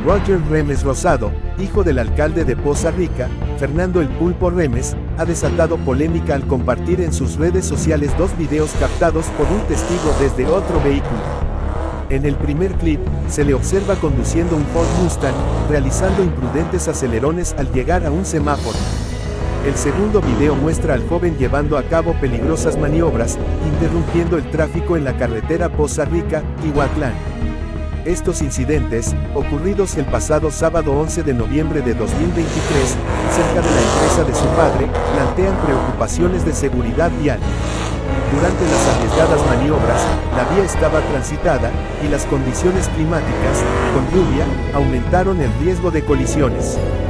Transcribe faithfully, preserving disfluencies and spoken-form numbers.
Roger Remes Rosado, hijo del alcalde de Poza Rica, Fernando El Pulpo Remes, ha desatado polémica al compartir en sus redes sociales dos videos captados por un testigo desde otro vehículo. En el primer clip, se le observa conduciendo un Ford Mustang, realizando imprudentes acelerones al llegar a un semáforo. El segundo video muestra al joven llevando a cabo peligrosas maniobras, interrumpiendo el tráfico en la carretera Poza Rica-Tihuatlán. Estos incidentes, ocurridos el pasado sábado once de noviembre de dos mil veintitrés, cerca de la empresa de su padre, plantean preocupaciones de seguridad vial. Durante las arriesgadas maniobras, la vía estaba transitada, y las condiciones climáticas, con lluvia, aumentaron el riesgo de colisiones.